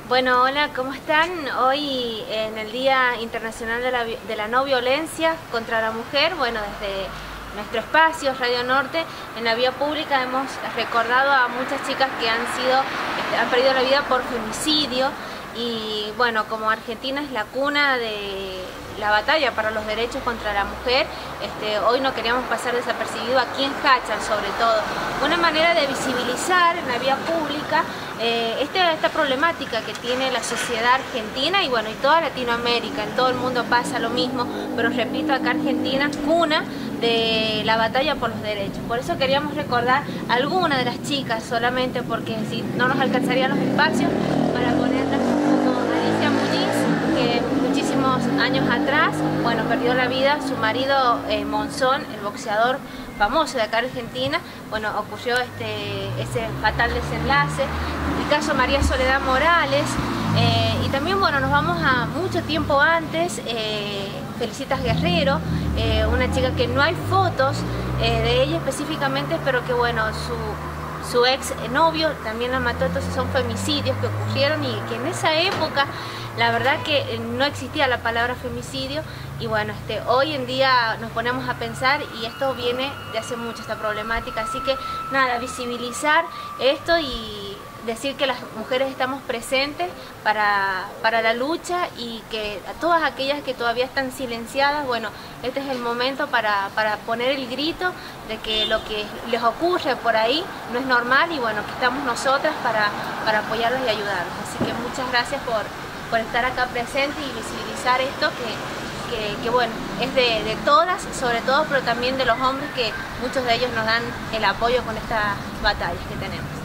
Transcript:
Bueno, hola, ¿cómo están? Hoy en el Día Internacional de la No Violencia contra la Mujer, bueno, desde nuestro espacio, Radio Norte, en la vía pública hemos recordado a muchas chicas que han perdido la vida por femicidio. Y bueno, como Argentina es la cuna de la batalla para los derechos contra la mujer, hoy no queríamos pasar desapercibido aquí en Jáchal, sobre todo. Una manera de visibilizar en la vía pública esta problemática que tiene la sociedad argentina y bueno, y toda Latinoamérica. En todo el mundo pasa lo mismo, pero repito, acá Argentina, cuna de la batalla por los derechos. Por eso queríamos recordar a algunas de las chicas solamente, porque si no nos alcanzarían los espacios para ponerlas, como Alicia Muñiz, que muchísimos años atrás, bueno, perdió la vida su marido Monzón, el boxeador famoso de acá Argentina. Bueno, ocurrió ese fatal desenlace. El caso María Soledad Morales, y también, bueno, nos vamos a mucho tiempo antes, Felicitas Guerrero, una chica que no hay fotos de ella específicamente, pero que bueno, su ex novio también la mató. Entonces son femicidios que ocurrieron y que en esa época la verdad que no existía la palabra femicidio. Y bueno, hoy en día nos ponemos a pensar y esto viene de hace mucho, esta problemática. Así que nada, visibilizar esto y decir que las mujeres estamos presentes para la lucha, y que a todas aquellas que todavía están silenciadas, bueno, este es el momento para poner el grito de que lo que les ocurre por ahí no es normal, y bueno, que estamos nosotras para apoyarlos y ayudarlos. Así que muchas gracias por estar acá presente y visibilizar esto que bueno, es de todas, sobre todo, pero también de los hombres, que muchos de ellos nos dan el apoyo con estas batallas que tenemos.